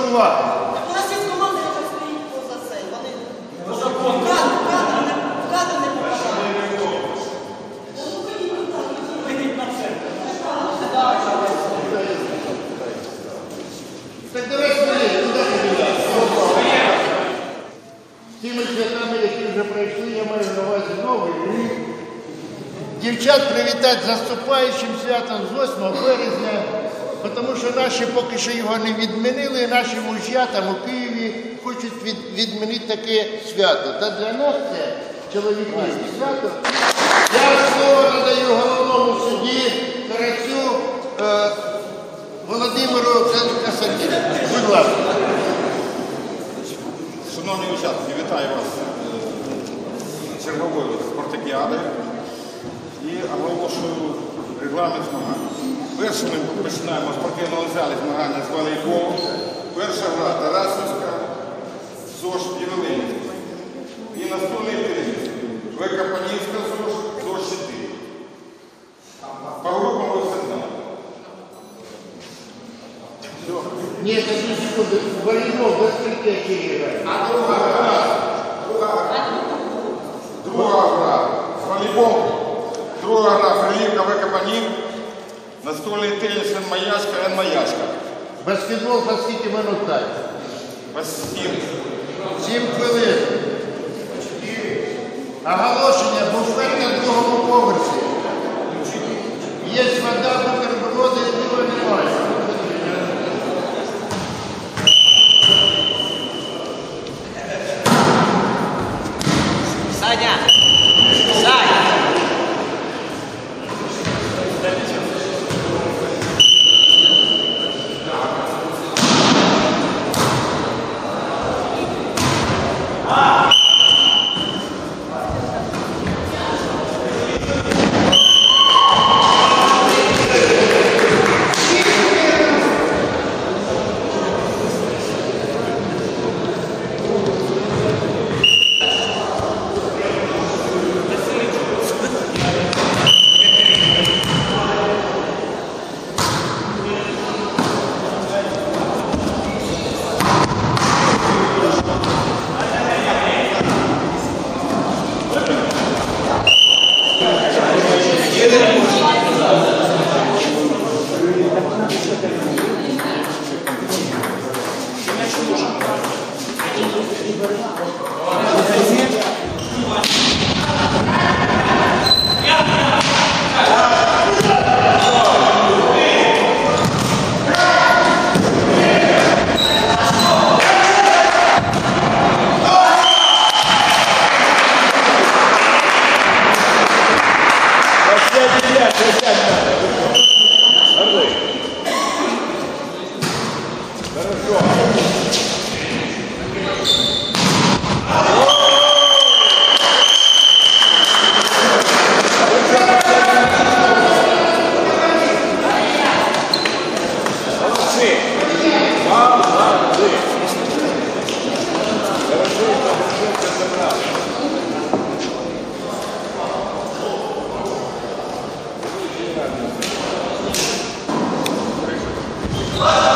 працювати. У нас є команда, яка стоїть поза цей. Вони вкладом не попадають. Так давай смотри, куди ти біля? З тими святами, які вже пройшли, я маю на увазі новий рік. Дівчат привітати з наступаючим святом з 8 березня, тому що наші поки що його не відмінили, наші мужья там у Києві хочуть відмінити таке свято. Та для нас це чоловіки свято. Я слово надаю головному судді Карацю Володимиру Касатіну. Будь ласка. Шановні учасники, вітаю вас з черговою спартакіадою і оголошую регламент змагань. Першим ми починаємо з спортивного залі змагання з волейболу. Перша гра Тарасівська, ЗОЖ Євелинівська. І наступний теніс Викопанівська ЗОЖ, ЗОЖ 4. По групам ви все знаєте. Ні, це не секунду, волейбол без критики грає. А друга гра волейбол, друга гра Фрилівка Викопанів, настольний теніс Н-Маяшка. Баскетбол по скільки минут так? По 7. 7 хвилин. Оголошення, буфет на другому поверсі. Є вода, бутерброди, нічого немає. Саня! Саня! Wow.